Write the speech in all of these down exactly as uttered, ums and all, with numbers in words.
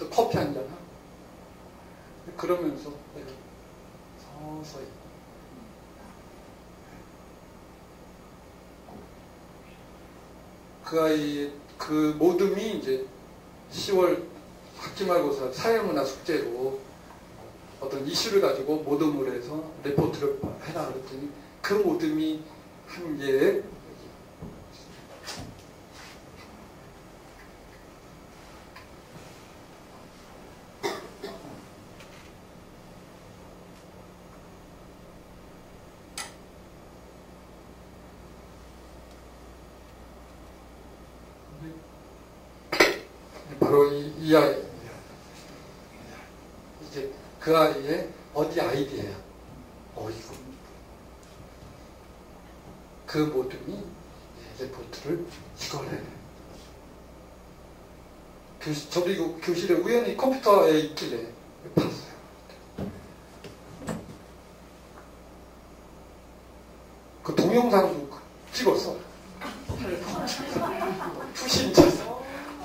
또 커피 한 잔 하고 그러면서 내가 서서히 그 아이의 그 모듬이 이제 시월 학기말고사 사회문화 숙제로 어떤 이슈를 가지고 모듬을 해서 레포트를 해라 그랬더니 그 모듬이 한 개에 바로 이, 이 아이 이제 그 아이의 어디 아이디어야 어이구 그 모둠이 레포트를 이걸 해. 교실, 저도 이거 교실에 우연히 컴퓨터에 있길래 봤어요. 그 동영상도 찍었어. 푸신 쳤어.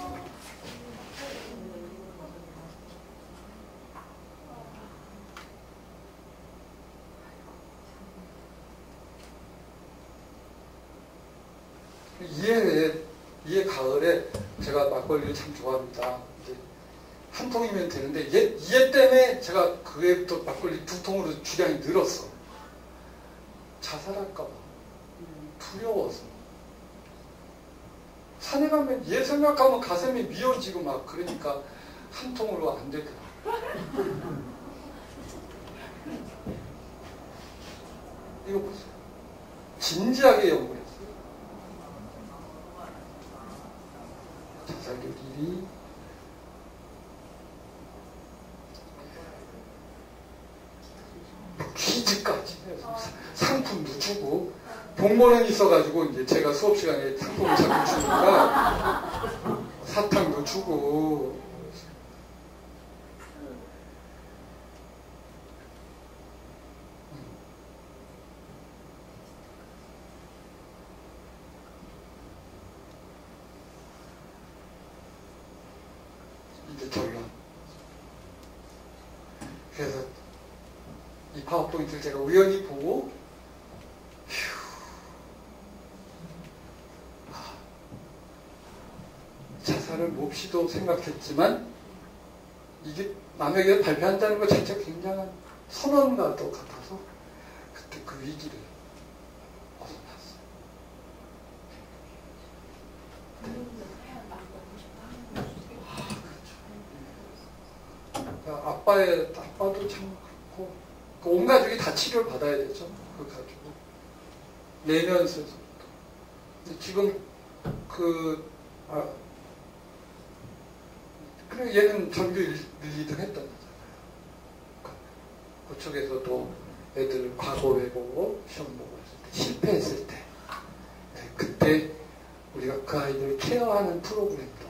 이해, 이해 가을에 제가 막걸리를 참 좋아합니다. 이제 한 통이면 되는데 이해, 이해 때문에 제가 그해부터 막걸리 두 통으로 주량이 늘었어. 자살할까봐 두려워서. 산에 가면 얘 생각하면 가슴이 미어지고 막 그러니까 한 통으로 안 되더라. 이거 보세요. 진지하게 연구를 했어요. 자살률이 퀴즈까지 해서 상품도 주고 공모는 있어가지고 이제 제가 수업 시간에 상품을 자꾸 주니까 사탕도 주고 이제 결론. 그래서 이 파워포인트를 제가 우연히 보고 자살을 몹시도 생각했지만 이게 남에게 발표한다는 것 자체가 굉장한 선언과도 같아서 그때 그 위기를 벗어났어요. 아, 그렇죠. 아빠의, 아빠도 참 그렇고 그 온 가족이 다 치료를 받아야 되죠. 그 가지고 내면서 지금 그 아, 그래 얘는 전교 일, 이 등 했던 거잖아요. 그쪽에서도 애들 과거 해보고 시험 보고 했을 때 실패했을 때 네, 그때 우리가 그 아이들 케어하는 프로그램